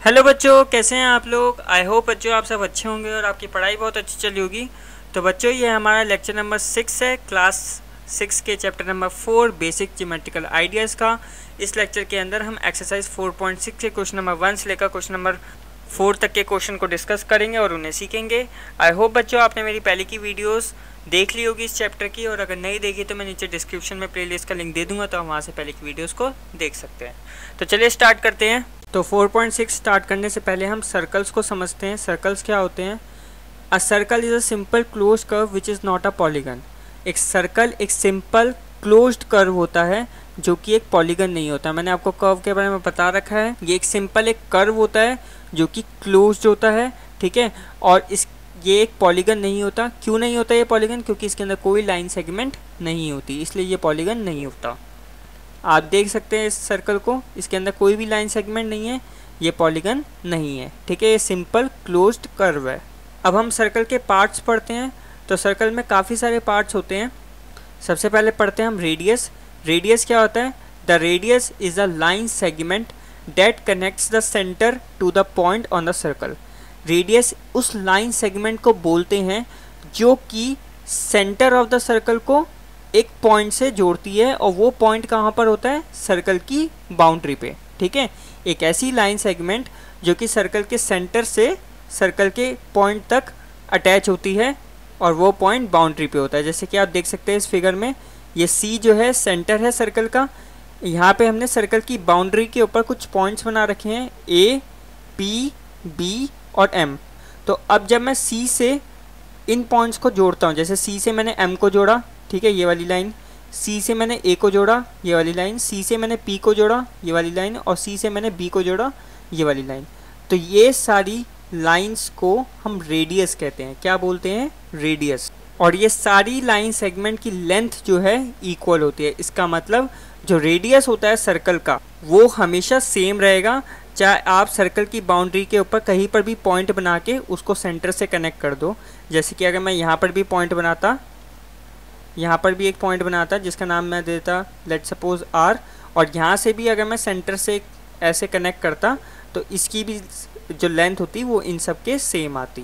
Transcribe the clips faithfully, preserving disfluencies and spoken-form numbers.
Hello बच्चों, कैसे हैं आप लोग। आई होप बच्चों आप सब अच्छे होंगे और आपकी पढ़ाई बहुत अच्छी चली होगी। तो बच्चों ये हमारा लेक्चर नंबर सिक्स है, क्लास सिक्स के chapter number four basic geometrical ideas का। इस लेक्चर के अंदर हम एक्सरसाइज फोर पॉइंट सिक्स के क्वेश्चन नंबर वन से लेकर क्वेश्चन नंबर फोर तक के क्वेश्चन को डिस्कस करेंगे और उन्हें सीखेंगे। आई होप बच्चों आपने मेरी पहले की वीडियोस देख ली होगी इस चैप्टर की, और अगर नहीं देखी तो मैं नीचे डिस्क्रिप्शन में प्लेलिस्ट का लिंक दे दूंगा, तो हम वहाँ से पहले की वीडियोस को देख सकते हैं। तो चलिए स्टार्ट करते हैं। तो फोर पॉइंट सिक्स स्टार्ट करने से पहले हम सर्कल्स को समझते हैं। सर्कल्स क्या होते हैं। A circle is a simple close curve which is not a polygon. एक सर्कल एक सिंपल क्लोज्ड कर्व होता है जो कि एक पॉलीगन नहीं होता। मैंने आपको कर्व के बारे में बता रखा है। ये एक सिंपल एक कर्व होता है जो कि क्लोज्ड होता है, ठीक है। और इस ये एक पॉलीगन नहीं होता। क्यों नहीं होता ये पॉलीगन? क्योंकि इसके अंदर कोई लाइन सेगमेंट नहीं होती, इसलिए ये पॉलीगन नहीं होता। आप देख सकते हैं इस सर्कल को, इसके अंदर कोई भी लाइन सेगमेंट नहीं है, ये पॉलीगन नहीं है, ठीक है। ये सिंपल क्लोज्ड कर्व है। अब हम सर्कल के पार्ट्स पढ़ते हैं। तो सर्कल में काफ़ी सारे पार्ट्स होते हैं। सबसे पहले पढ़ते हैं हम रेडियस। रेडियस क्या होता है? The radius is a line segment that connects the centre to the point on the circle. Radius उस लाइन सेगमेंट को बोलते हैं जो कि सेंटर ऑफ द सर्कल को एक पॉइंट से जोड़ती है, और वो पॉइंट कहाँ पर होता है? सर्कल की बाउंड्री पे, ठीक है। एक ऐसी लाइन सेगमेंट जो कि सर्कल के सेंटर से सर्कल के पॉइंट तक अटैच होती है, और वो पॉइंट बाउंड्री पे होता है। जैसे कि आप देख सकते हैं इस फिगर में, ये सी जो है सेंटर है सर्कल का। यहाँ पे हमने सर्कल की बाउंड्री के ऊपर कुछ पॉइंट्स बना रखे हैं, ए, पी, बी और एम। तो अब जब मैं सी से इन पॉइंट्स को जोड़ता हूँ, जैसे सी से मैंने एम को जोड़ा, ठीक है, ये वाली लाइन। सी से मैंने ए को जोड़ा, ये वाली लाइन। सी से मैंने पी को जोड़ा, ये वाली लाइन। और सी से मैंने बी को जोड़ा, ये वाली लाइन। तो ये सारी लाइंस को हम रेडियस कहते हैं। क्या बोलते हैं? रेडियस। और ये सारी लाइन सेगमेंट की लेंथ जो है इक्वल होती है। इसका मतलब जो रेडियस होता है सर्कल का वो हमेशा सेम रहेगा, चाहे आप सर्कल की बाउंड्री के ऊपर कहीं पर भी पॉइंट बना के उसको सेंटर से कनेक्ट कर दो। जैसे कि अगर मैं यहाँ पर भी पॉइंट बनाता, यहाँ पर भी एक पॉइंट बनाता जिसका नाम मैं देता लेट सपोज आर, और यहाँ से भी अगर मैं सेंटर से ऐसे कनेक्ट करता तो इसकी भी जो लेंथ होती वो इन सब के सेम आती।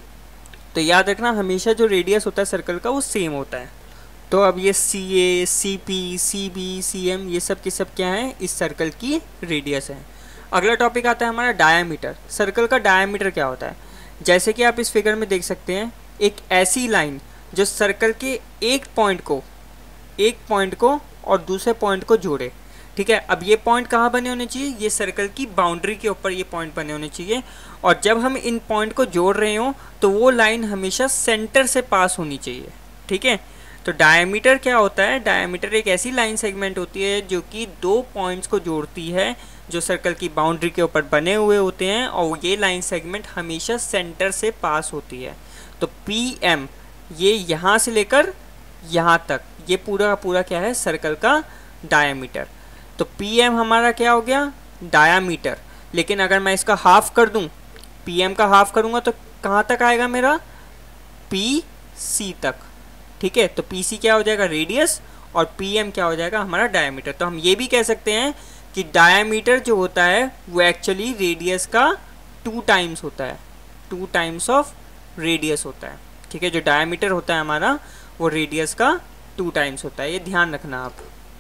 तो याद रखना हमेशा जो रेडियस होता है सर्कल का वो सेम होता है। तो अब ये C A, C P, C B, C M, ये सब के सब क्या है? इस सर्कल की रेडियस है। अगला टॉपिक आता है हमारा डायामीटर। सर्कल का डायामीटर क्या होता है? जैसे कि आप इस फिगर में देख सकते हैं, एक ऐसी लाइन जो सर्कल के एक पॉइंट को एक पॉइंट को और दूसरे पॉइंट को जोड़े, ठीक है। अब ये पॉइंट कहाँ बने होने चाहिए? ये सर्कल की बाउंड्री के ऊपर ये पॉइंट बने होने चाहिए। और जब हम इन पॉइंट को जोड़ रहे हो तो वो लाइन हमेशा सेंटर से पास होनी चाहिए, ठीक है। तो डायमीटर क्या होता है? डायमीटर एक ऐसी लाइन सेगमेंट होती है जो कि दो पॉइंट्स को जोड़ती है, जो सर्कल की बाउंड्री के ऊपर बने हुए होते हैं, और ये लाइन सेगमेंट हमेशा सेंटर से पास होती है। तो पी एम ये यहाँ से लेकर यहाँ तक, ये पूरा का पूरा क्या है? सर्कल का डायामीटर। तो पी एम हमारा क्या हो गया? डायामीटर। लेकिन अगर मैं इसका हाफ कर दूं, पी एम का हाफ करूंगा तो कहाँ तक आएगा मेरा? पी सी तक, ठीक है। तो पी सी क्या हो जाएगा? रेडियस, और पी एम क्या हो जाएगा? हमारा डायामीटर। तो हम ये भी कह सकते हैं कि डायामीटर जो होता है वो एक्चुअली रेडियस का टू टाइम्स होता है, टू टाइम्स ऑफ रेडियस होता है, ठीक है। जो डायमीटर होता है हमारा वो रेडियस का टू टाइम्स होता है, ये ध्यान रखना आप।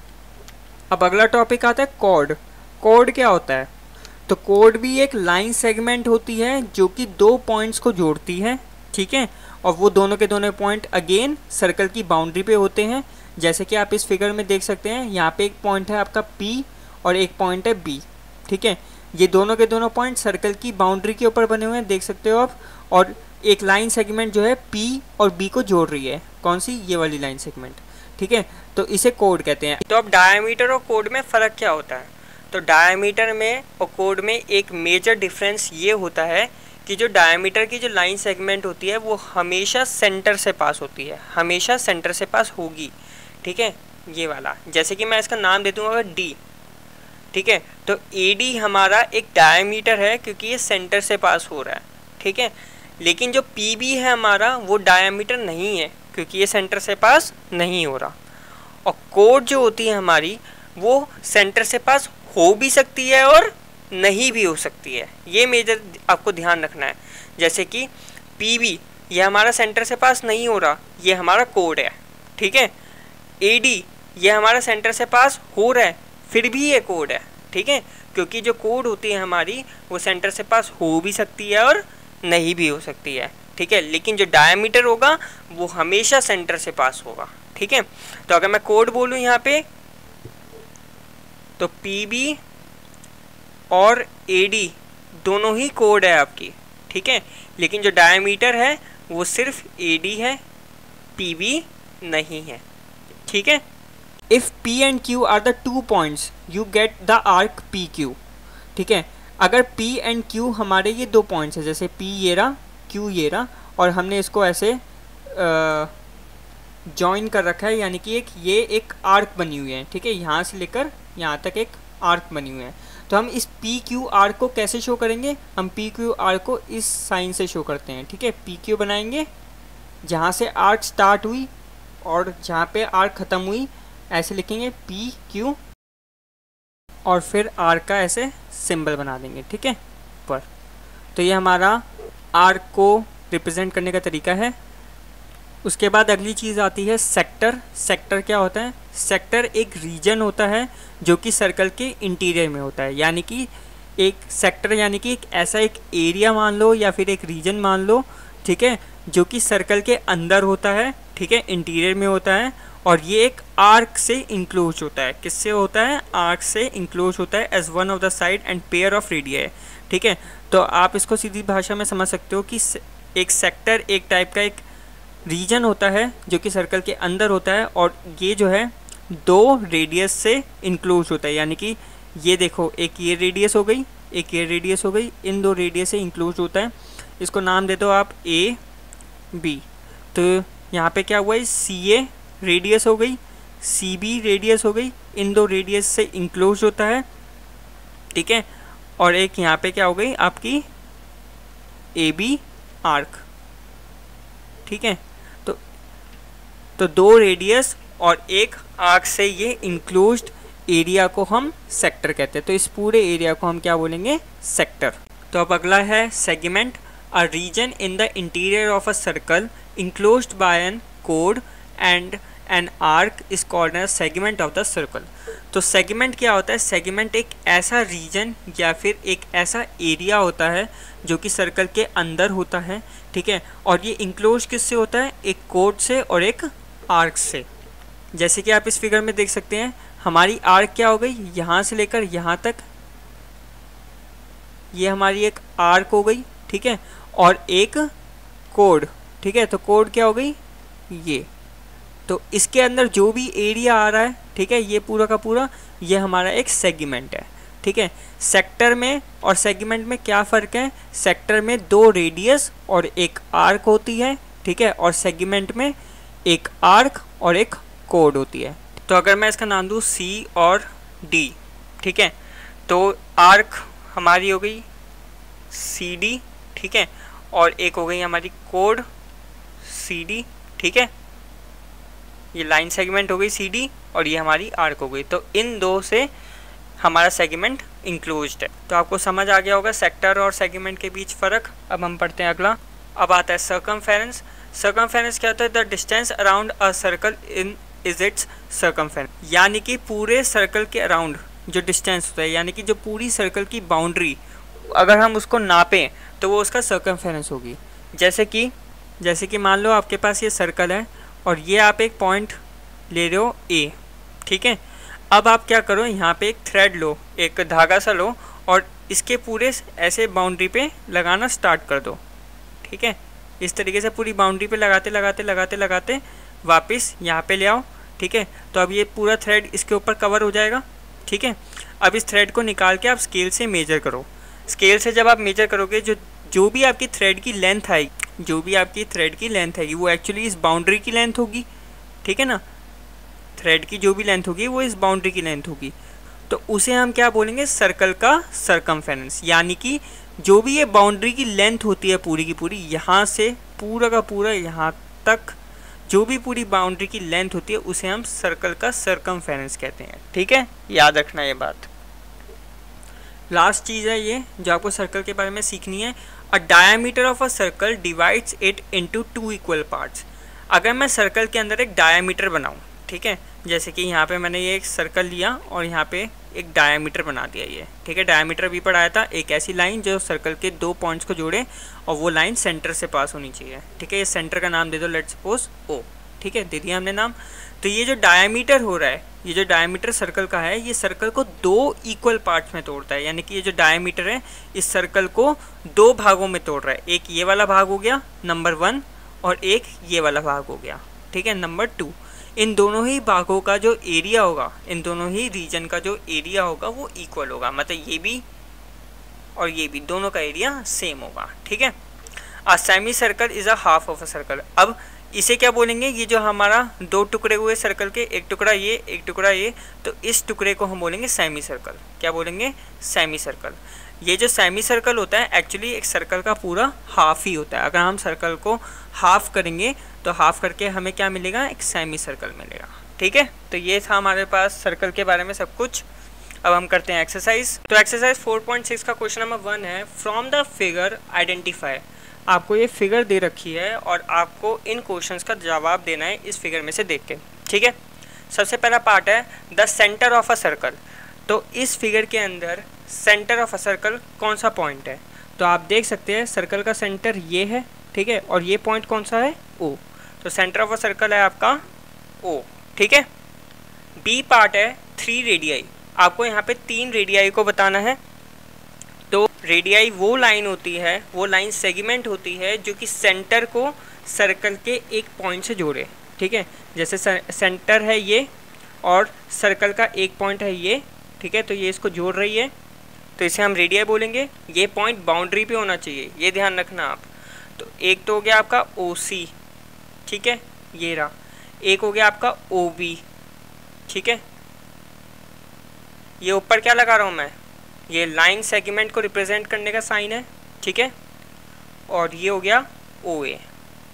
अब अगला टॉपिक आता है कॉर्ड। कॉर्ड क्या होता है? तो कॉर्ड भी एक लाइन सेगमेंट होती है जो कि दो पॉइंट्स को जोड़ती है, ठीक है। और वो दोनों के दोनों पॉइंट अगेन सर्कल की बाउंड्री पे होते हैं। जैसे कि आप इस फिगर में देख सकते हैं, यहाँ पे एक पॉइंट है आपका P और एक पॉइंट है B, ठीक है। ये दोनों के दोनों पॉइंट सर्कल की बाउंड्री के ऊपर बने हुए हैं, देख सकते हो आप। और एक लाइन सेगमेंट जो है P और B को जोड़ रही है। कौन सी? ये वाली लाइन सेगमेंट, ठीक है। तो इसे कोड कहते हैं। तो अब डायमीटर और कोड में फ़र्क क्या होता है? तो डायमीटर में और कोड में एक मेजर डिफरेंस ये होता है कि जो डायमीटर की जो लाइन सेगमेंट होती है वो हमेशा सेंटर से पास होती है, हमेशा सेंटर से पास होगी, ठीक है। ये वाला, जैसे कि मैं इसका नाम दे दूँगा डी, ठीक है। तो ए डी हमारा एक डायमीटर है क्योंकि ये सेंटर से पास हो रहा है, ठीक है। लेकिन जो पी बी है हमारा वो डायमीटर नहीं है क्योंकि ये सेंटर से पास नहीं हो रहा। और कोड जो होती है हमारी वो सेंटर से पास हो भी सकती है और नहीं भी हो सकती है। ये मेजर आपको ध्यान रखना है। जैसे कि पी बी ये हमारा सेंटर से पास नहीं हो रहा, ये हमारा कोड है, ठीक है। ए डी ये हमारा सेंटर से पास हो रहा है, फिर भी ये कोड है, ठीक है, क्योंकि जो कोड होती है हमारी वो सेंटर से पास हो भी सकती है और नहीं भी हो सकती है, ठीक है। लेकिन जो डायमीटर होगा वो हमेशा सेंटर से पास होगा, ठीक है। तो अगर मैं कोड बोलूँ यहाँ पे तो पी बी और ए डी दोनों ही कोड है आपकी, ठीक है। लेकिन जो डायमीटर है वो सिर्फ ए डी है, पी बी नहीं है, ठीक है। If P and Q are the two points you get the arc P Q, ठीक है। अगर P एंड Q हमारे ये दो पॉइंट्स हैं, जैसे P ये रहा, Q ये रहा, और हमने इसको ऐसे जॉइन कर रखा है, यानी कि एक ये एक आर्क बनी हुई है, ठीक है। यहाँ से लेकर यहाँ तक एक आर्क बनी हुई है। तो हम इस पी क्यू आर्क को कैसे शो करेंगे? हम पी क्यू आर्क को इस साइन से शो करते हैं, ठीक है। पी क्यू बनाएंगे, जहाँ से आर्क स्टार्ट हुई और जहाँ पे आर्क ख़त्म हुई ऐसे लिखेंगे पी क्यू, और फिर आर्क का ऐसे सिंबल बना देंगे, ठीक है, पर। तो ये हमारा आर्क को रिप्रेजेंट करने का तरीका है। उसके बाद अगली चीज़ आती है सेक्टर। सेक्टर क्या होता है? सेक्टर एक रीजन होता है जो कि सर्कल के इंटीरियर में होता है, यानी कि एक सेक्टर यानी कि एक ऐसा एक एरिया मान लो या फिर एक रीजन मान लो, ठीक है, जो कि सर्कल के अंदर होता है, ठीक है, इंटीरियर में होता है, और ये एक आर्क से इंक्लोज होता है। किससे होता है? आर्क से इंक्लोज होता है as one of the side and pair of radii, ठीक है। तो आप इसको सीधी भाषा में समझ सकते हो कि एक सेक्टर एक टाइप का एक रीजन होता है जो कि सर्कल के अंदर होता है, और ये जो है दो रेडियस से इंक्लोज होता है, यानी कि ये देखो एक ये रेडियस हो गई, एक ये रेडियस हो गई, इन दो रेडियस से इंक्लोज होता है। इसको नाम दे दो आप ए बी। तो यहाँ पे क्या हुआ है? सी ए रेडियस हो गई, सी बी रेडियस हो गई, इन दो रेडियस से इंक्लोज होता है, ठीक है। और एक यहाँ पे क्या हो गई आपकी ए बी आर्क, ठीक है। तो तो दो रेडियस और एक आर्क से ये इंक्लोज्ड एरिया को हम सेक्टर कहते हैं। तो इस पूरे एरिया को हम क्या बोलेंगे? सेक्टर। तो अब अगला है segment. A region in the interior of a circle enclosed by an कोड and an arc is called as segment of the circle. तो सेगमेंट क्या होता है? सेगमेंट एक ऐसा रीजन या फिर एक ऐसा एरिया होता है जो कि सर्कल के अंदर होता है, ठीक है, और ये इंक्लोज किससे होता है? एक कोड से और एक आर्क से। जैसे कि आप इस फिगर में देख सकते हैं, हमारी आर्क क्या हो गई? यहाँ से लेकर यहाँ तक ये हमारी एक आर्क हो गई, ठीक है, और एक कोड, ठीक है। तो कोड क्या हो गई? ये। तो इसके अंदर जो भी एरिया आ रहा है, ठीक है, ये पूरा का पूरा ये हमारा एक सेगमेंट है, ठीक है। सेक्टर में और सेगमेंट में क्या फ़र्क है? सेक्टर में दो रेडियस और एक आर्क होती है, ठीक है, और सेगमेंट में एक आर्क और एक कोड होती है। तो अगर मैं इसका नाम दूँ सी और डी, ठीक है, तो आर्क हमारी हो गई सी डी, ठीक है, और एक हो गई हमारी कोड सी डी, ठीक है। ये लाइन सेगमेंट हो गई सी डी और ये हमारी आर्क हो गई। तो इन दो से हमारा सेगमेंट इंक्लोज्ड है। तो आपको समझ आ गया होगा सेक्टर और सेगमेंट के बीच फ़र्क। अब हम पढ़ते हैं अगला। अब आता है सर्कमफेरेंस। सर्कमफेरेंस क्या होता है? The distance around a circle in is its circumference, यानी कि पूरे सर्कल के अराउंड जो डिस्टेंस होता है, यानी कि जो पूरी सर्कल की बाउंड्री अगर हम उसको नापें तो वो उसका सर्कमफेरेंस होगी। जैसे कि जैसे कि मान लो आपके पास ये सर्कल है और ये आप एक पॉइंट ले रहे हो ए, ठीक है। अब आप क्या करो, यहाँ पे एक थ्रेड लो, एक धागा सा लो और इसके पूरे ऐसे बाउंड्री पे लगाना स्टार्ट कर दो, ठीक है। इस तरीके से पूरी बाउंड्री पे लगाते लगाते लगाते लगाते वापस यहाँ पे ले आओ, ठीक है। तो अब ये पूरा थ्रेड इसके ऊपर कवर हो जाएगा, ठीक है। अब इस थ्रेड को निकाल के आप स्केल से मेजर करो। स्केल से जब आप मेजर करोगे, जो जो भी आपकी थ्रेड की लेंथ आएगी, जो भी आपकी थ्रेड की लेंथ आएगी वो एक्चुअली इस बाउंड्री की लेंथ होगी, ठीक है ना। थ्रेड की जो भी लेंथ होगी वो इस बाउंड्री की लेंथ होगी। तो उसे हम क्या बोलेंगे? सर्कल का सर्कमफेरेंस, यानी कि जो भी ये बाउंड्री की लेंथ होती है पूरी की पूरी, यहाँ से पूरा का पूरा यहाँ तक जो भी पूरी बाउंड्री की लेंथ होती है उसे हम सर्कल का सर्कमफेरेंस कहते हैं, ठीक है। याद रखना ये बात। लास्ट चीज़ है ये जो आपको सर्कल के बारे में सीखनी है। A diameter of a circle divides it into two equal parts. अगर मैं सर्कल के अंदर एक डायामीटर बनाऊँ, ठीक है, जैसे कि यहाँ पे मैंने ये एक सर्कल लिया और यहाँ पे एक डायामीटर बना दिया ये, ठीक है। डायामीटर भी पढ़ाया था, एक ऐसी लाइन जो सर्कल के दो पॉइंट्स को जोड़े और वो लाइन सेंटर से पास होनी चाहिए, ठीक है। ये सेंटर का नाम दे दो, लेट्स सपोज ओ, ठीक है, दे दिया हमने नाम। तो ये जो डायामीटर हो रहा है, ये जो डायामीटर सर्कल का है, ये सर्कल को दो इक्वल पार्ट्स में तोड़ता है, यानी कि ये जो डायामीटर है इस सर्कल को दो भागों में तोड़ रहा है। एक ये वाला भाग हो गया नंबर वन और एक ये वाला भाग हो गया, ठीक है, नंबर टू। इन दोनों ही भागों का जो एरिया होगा, इन दोनों ही रीजन का जो एरिया होगा वो इक्वल होगा, मतलब ये भी और ये भी दोनों का एरिया सेम होगा, ठीक है। A semi circle is a half of a circle. अब इसे क्या बोलेंगे, ये जो हमारा दो टुकड़े हुए सर्कल के, एक टुकड़ा ये एक टुकड़ा ये, तो इस टुकड़े को हम बोलेंगे सेमी सर्कल। क्या बोलेंगे, सेमी सर्कल। ये जो सेमी सर्कल होता है एक्चुअली एक सर्कल का पूरा हाफ ही होता है। अगर हम सर्कल को हाफ करेंगे तो हाफ करके हमें क्या मिलेगा, एक सेमी सर्कल मिलेगा, ठीक है। तो ये था हमारे पास सर्कल के बारे में सब कुछ। अब हम करते हैं एक्सरसाइज। तो एक्सरसाइज फोर पॉइंट सिक्स का क्वेश्चन नंबर वन है, फ्रॉम द फिगर आइडेंटिफाई। आपको ये फिगर दे रखी है और आपको इन क्वेश्चंस का जवाब देना है इस फिगर में से देख के, ठीक है। सबसे पहला पार्ट है the centre of a circle. तो इस फिगर के अंदर सेंटर ऑफ अ सर्कल कौन सा पॉइंट है, तो आप देख सकते हैं सर्कल का सेंटर ये है, ठीक है, और ये पॉइंट कौन सा है, ओ। तो सेंटर ऑफ अ सर्कल है आपका ओ, ठीक है। बी पार्ट है थ्री रेडियाई। आपको यहाँ पे तीन रेडियाई को बताना है। तो रेडियाई वो लाइन होती है, वो लाइन सेगमेंट होती है जो कि सेंटर को सर्कल के एक पॉइंट से जोड़े, ठीक है। जैसे सेंटर है ये और सर्कल का एक पॉइंट है ये, ठीक है, तो ये इसको जोड़ रही है, तो इसे हम रेडियाई बोलेंगे। ये पॉइंट बाउंड्री पे होना चाहिए, ये ध्यान रखना आप। तो एक तो हो गया आपका ओ सी, ठीक है, ये रहा। एक हो गया आपका ओ बी, ठीक है। ये ऊपर क्या लगा रहा हूँ मैं, ये लाइन सेगमेंट को रिप्रेजेंट करने का साइन है, ठीक है। और ये हो गया ओ ए,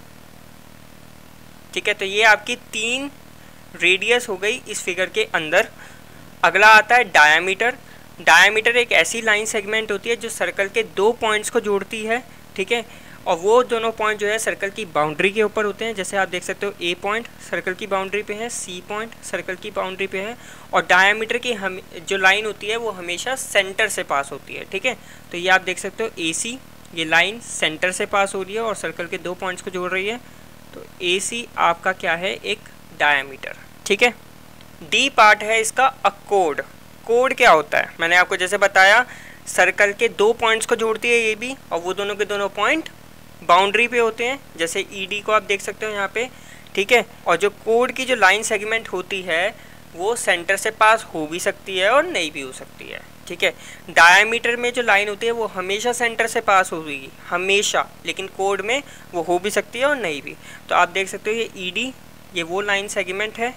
ठीक है। तो ये आपकी तीन रेडियस हो गई इस फिगर के अंदर। अगला आता है डायामीटर। डायामीटर एक ऐसी लाइन सेगमेंट होती है जो सर्कल के दो पॉइंट्स को जोड़ती है, ठीक है। और वो दोनों पॉइंट जो है सर्कल की बाउंड्री के ऊपर होते हैं। जैसे आप देख सकते हो ए पॉइंट सर्कल की बाउंड्री पे है, सी पॉइंट सर्कल की बाउंड्री पे है, और डायामीटर की हम जो लाइन होती है वो हमेशा सेंटर से पास होती है, ठीक है। तो ये आप देख सकते हो ए सी, ये लाइन सेंटर से पास हो रही है और सर्कल के दो पॉइंट्स को जोड़ रही है। तो ए सी आपका क्या है, एक डायामीटर, ठीक है। डी पार्ट है इसका अकोड। कोड क्या होता है, मैंने आपको जैसे बताया सर्कल के दो पॉइंट्स को जोड़ती है ये भी, और वो दोनों के दोनों पॉइंट बाउंड्री पे होते हैं, जैसे ई डी को आप देख सकते हो यहाँ पे, ठीक है। और जो कोड की जो लाइन सेगमेंट होती है वो सेंटर से पास हो भी सकती है और नहीं भी हो सकती है, ठीक है। डायामीटर में जो लाइन होती है वो हमेशा सेंटर से पास होगी, हमेशा, लेकिन कोड में वो हो भी सकती है और नहीं भी। तो आप देख सकते हो ये ई डी, ये वो लाइन सेगमेंट है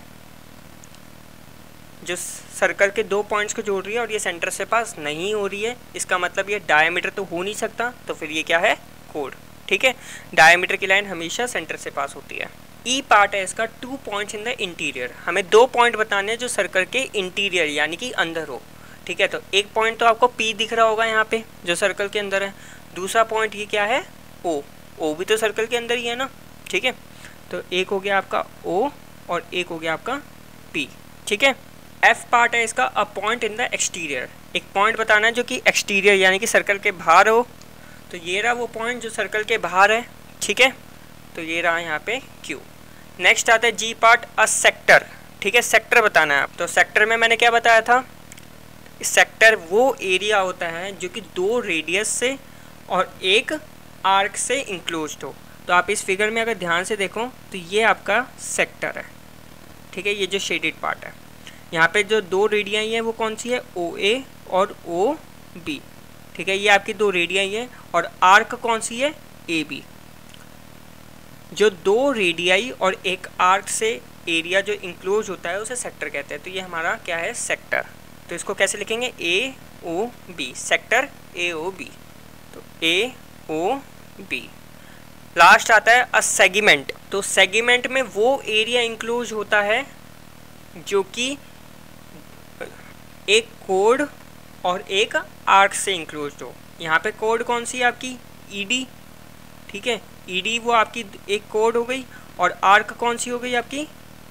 जो सर्कल के दो पॉइंट्स को जोड़ रही है और ये सेंटर से पास नहीं हो रही है, इसका मतलब ये डायामीटर तो हो नहीं सकता, तो फिर ये क्या है, कोड, ठीक है। डायामीटर की लाइन हमेशा सेंटर से पास होती है। ई पार्ट है इसका two points in the interior. हमें दो पॉइंट बताने हैं जो सर्कल के इंटीरियर यानी कि अंदर हो, ठीक है। तो एक पॉइंट तो आपको पी दिख रहा होगा यहाँ पे जो सर्कल के अंदर है, दूसरा पॉइंट ये क्या है, ओ। ओ भी तो सर्कल के अंदर ही है ना, ठीक है। तो एक हो गया आपका ओ और एक हो गया आपका पी, ठीक है। एफ पार्ट है इसका a point in the exterior. एक पॉइंट बताना है जो कि एक्सटीरियर यानी कि सर्कल के बाहर हो, तो ये रहा वो पॉइंट जो सर्कल के बाहर है, ठीक है। तो ये रहा यहाँ पे क्यू। नेक्स्ट आता है जी पार्ट अ सेक्टर, ठीक है। सेक्टर बताना है आप, तो सेक्टर में मैंने क्या बताया था, सेक्टर वो एरिया होता है जो कि दो रेडियस से और एक आर्क से इंक्लोज्ड हो। तो आप इस फिगर में अगर ध्यान से देखो तो ये आपका सेक्टर है, ठीक है। ये जो शेडेड पार्ट है, यहाँ पे जो दो रेडियाई हैं वो कौन सी है, ओ ए और ओ बी, ठीक है। ये आपकी दो रेडियाई है और आर्क कौन सी है, ए बी। जो दो रेडियाई और एक आर्क से एरिया जो इंक्लोज होता है उसे सेक्टर कहते हैं। तो ये हमारा क्या है, सेक्टर। तो इसको कैसे लिखेंगे, A O B, sector A O B. तो ए ओ बी। लास्ट आता है अ सेगमेंट। तो सेगमेंट में वो एरिया इंक्लोज होता है जो कि एक कोड और एक आर्क से इंक्लोज्ड हो। यहाँ पे कोड कौन सी है आपकी, ई डी, ठीक है, ई डी वो आपकी एक कोड हो गई, और आर्क कौन सी हो गई आपकी,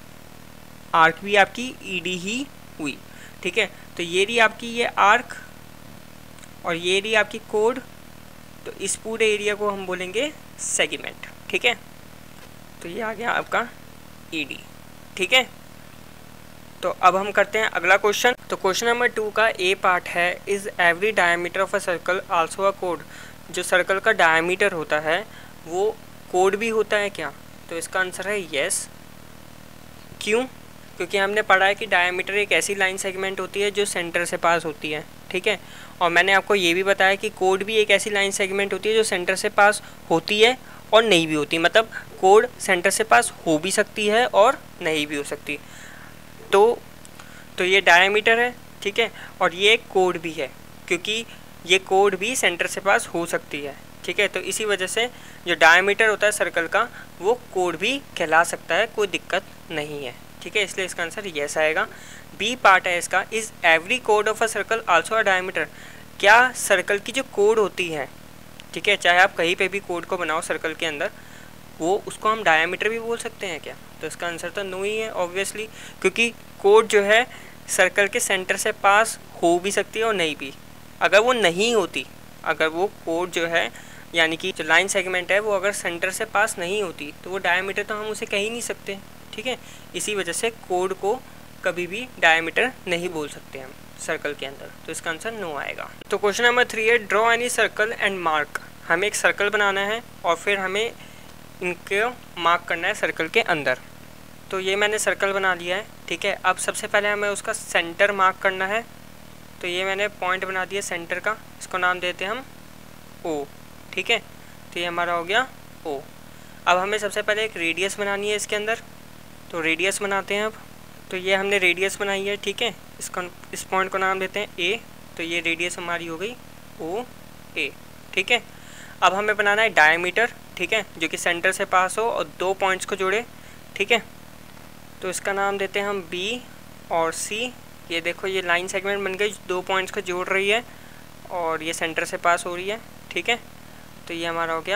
आर्क भी आपकी ई डी ही हुई, ठीक है। तो ये रही आपकी ये आर्क और ये रही आपकी कोड, तो इस पूरे एरिया को हम बोलेंगे सेगमेंट, ठीक है। तो ये आ गया आपका ई डी, ठीक है। तो अब हम करते हैं अगला क्वेश्चन। तो क्वेश्चन नंबर टू का ए पार्ट है, is every diameter of a circle also a कोड। जो सर्कल का डायमीटर होता है वो कोड भी होता है क्या? तो इसका आंसर है येस। क्यों? क्योंकि हमने पढ़ा है कि डायमीटर एक ऐसी लाइन सेगमेंट होती है जो सेंटर से पास होती है, ठीक है। और मैंने आपको ये भी बताया कि कोड भी एक ऐसी लाइन सेगमेंट होती है जो सेंटर से पास होती है और नहीं भी होती, मतलब कोड सेंटर से पास हो भी सकती है और नहीं भी हो सकती। तो तो ये डायमीटर है, ठीक है, और ये कोड भी है, क्योंकि ये कोड भी सेंटर से पास हो सकती है, ठीक है। तो इसी वजह से जो डायमीटर होता है सर्कल का वो कोड भी कहला सकता है, कोई दिक्कत नहीं है, ठीक है। इसलिए इसका आंसर येस आएगा। बी पार्ट है इसका, इज़ एवरी कोड of a circle also a diameter. क्या सर्कल की जो कोड होती है, ठीक है, चाहे आप कहीं पे भी कोड को बनाओ सर्कल के अंदर, वो उसको हम डायमीटर भी बोल सकते हैं क्या? तो इसका आंसर तो नो ही है ऑब्वियसली, क्योंकि कोड जो है सर्कल के सेंटर से पास हो भी सकती है और नहीं भी। अगर वो नहीं होती, अगर वो कोड जो है यानी कि जो लाइन सेगमेंट है वो अगर सेंटर से पास नहीं होती तो वो डायमीटर तो हम उसे कह ही नहीं सकते, ठीक है। इसी वजह से कोड को कभी भी डायमीटर नहीं बोल सकते हम सर्कल के अंदर, तो इसका आंसर नो आएगा। तो क्वेश्चन नंबर थ्री है, draw any circle and mark. हमें एक सर्कल बनाना है और फिर हमें इनको मार्क करना है सर्कल के अंदर। तो ये मैंने सर्कल बना लिया है, ठीक है। अब सबसे पहले हमें उसका सेंटर मार्क करना है। तो ये मैंने पॉइंट बना दिया सेंटर का, इसको नाम देते हैं हम ओ, ठीक है। तो ये हमारा हो गया ओ। अब हमें सबसे पहले एक रेडियस बनानी है इसके अंदर, तो रेडियस बनाते हैं अब। तो ये हमने रेडियस बनाई है, ठीक है। इसको इस पॉइंट को नाम देते हैं ए। तो ये रेडियस हमारी हो गई ओ ए, ठीक है। अब हमें बनाना है डायमीटर, ठीक है, जो कि सेंटर से पास हो और दो पॉइंट्स को जोड़े, ठीक है। तो इसका नाम देते हैं हम बी और सी। ये देखो ये लाइन सेगमेंट बन गई, दो पॉइंट्स को जोड़ रही है और ये सेंटर से पास हो रही है, ठीक है। तो ये हमारा हो गया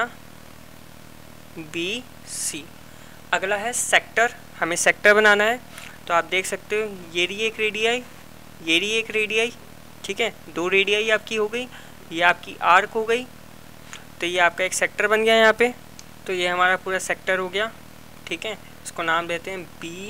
बी सी। अगला है सेक्टर, हमें सेक्टर बनाना है। तो आप देख सकते हो ये रही एक रेडियाई, ये रही एक रेडियाई, ठीक है। दो रेडियाई आपकी हो गई, ये आपकी आर्क हो गई। तो ये आपका एक सेक्टर बन गया यहाँ पे। तो ये हमारा पूरा सेक्टर हो गया, ठीक है। इसको नाम देते हैं बी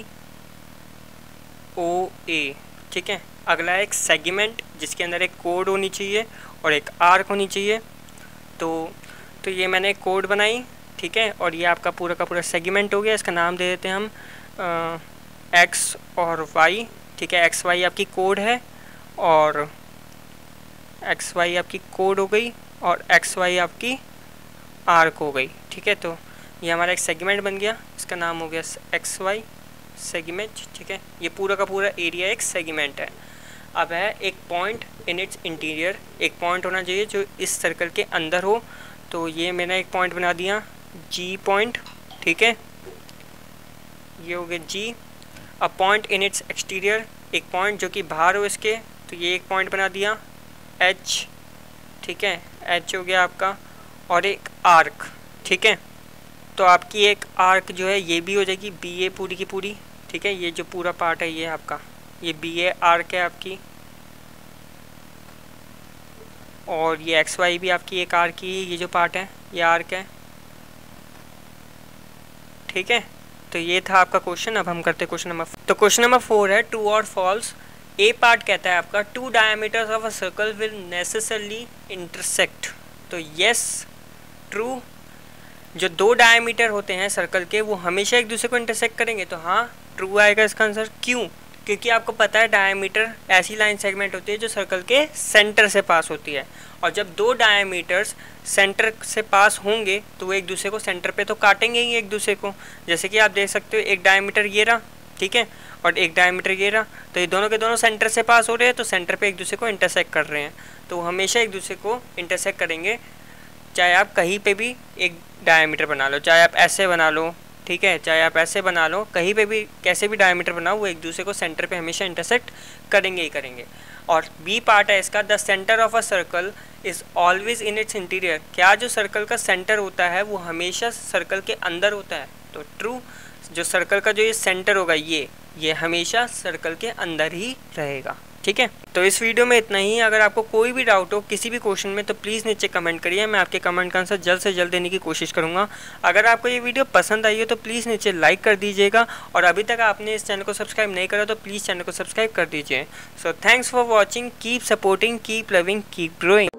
ओ ए, ठीक है। अगला है एक सेगमेंट, जिसके अंदर एक कोड होनी चाहिए और एक आर्क होनी चाहिए। तो तो ये मैंने एक कोड बनाई, ठीक है, और ये आपका पूरा का पूरा सेगमेंट हो गया। इसका नाम दे देते हैं हम एक्स और वाई, ठीक है। एक्स वाई आपकी कोड है और एक्स वाई आपकी कोड हो गई और एक्स वाई आपकी आर्क हो गई, ठीक है। तो ये हमारा एक सेगमेंट बन गया, इसका नाम हो गया एक्स वाई सेगमेंट, ठीक है। ये पूरा का पूरा एरिया एक सेगमेंट है। अब है एक पॉइंट इन इट्स इंटीरियर, एक पॉइंट होना चाहिए जो इस सर्कल के अंदर हो। तो ये मैंने एक पॉइंट बना दिया जी पॉइंट, ठीक है, ये हो गया जी। अब पॉइंट इन इट्स एक्सटीरियर, एक पॉइंट जो कि बाहर हो इसके, तो ये एक पॉइंट बना दिया एच, ठीक है, एच हो गया आपका। और एक आर्क, ठीक है। तो आपकी एक आर्क जो है ये भी हो जाएगी बी ए पूरी की पूरी, ठीक है। ये जो पूरा पार्ट है ये आपका ये बी ए आर्क है आपकी, और ये एक्स वाई भी आपकी एक आर्क की, ये जो पार्ट है ये आर्क है, ठीक है। तो ये था आपका क्वेश्चन। अब हम करते हैं क्वेश्चन नंबर तो क्वेश्चन नंबर फोर है, ट्रू और फॉल्स। ए पार्ट कहता है आपका two diameters of a circle will necessarily intersect. तो यस ट्रू, जो दो डायमीटर होते हैं सर्कल के वो हमेशा एक दूसरे को इंटरसेक्ट करेंगे। तो हाँ ट्रू आएगा इसका आंसर। क्यों? क्योंकि आपको पता है डायमीटर ऐसी लाइन सेगमेंट होती है जो सर्कल के सेंटर से पास होती है, और जब दो डायमीटर्स सेंटर से पास होंगे तो वो एक दूसरे को सेंटर पे तो काटेंगे ही एक दूसरे को। जैसे कि आप देख सकते हो एक डायमीटर ये रहा, ठीक है, और एक डायमीटर ये रहा, तो ये दोनों के दोनों सेंटर से पास हो रहे हैं, तो सेंटर पे एक दूसरे को इंटरसेक्ट कर रहे हैं। तो हमेशा एक दूसरे को इंटरसेक्ट करेंगे, चाहे आप कहीं पे भी एक डायमीटर बना लो, चाहे आप ऐसे बना लो, ठीक है, चाहे आप ऐसे बना लो, कहीं पे भी कैसे भी डायमीटर बनाओ वो एक दूसरे को सेंटर पे हमेशा इंटरसेक्ट करेंगे ही करेंगे। और बी पार्ट है इसका, the centre of a circle is always in its interior. क्या जो सर्कल का सेंटर होता है वो हमेशा सर्कल के अंदर होता है? तो ट्रू, जो सर्कल का जो ये सेंटर होगा ये ये हमेशा सर्कल के अंदर ही रहेगा। ठीक है, तो इस वीडियो में इतना ही। अगर आपको कोई भी डाउट हो किसी भी क्वेश्चन में तो प्लीज़ नीचे कमेंट करिए, मैं आपके कमेंट का आंसर जल्द से जल्द देने की कोशिश करूंगा। अगर आपको ये वीडियो पसंद आई हो तो प्लीज़ नीचे लाइक कर दीजिएगा, और अभी तक आपने इस चैनल को सब्सक्राइब नहीं करा तो प्लीज़ चैनल को सब्सक्राइब कर दीजिए। So thanks for watching, keep supporting, keep loving, keep growing.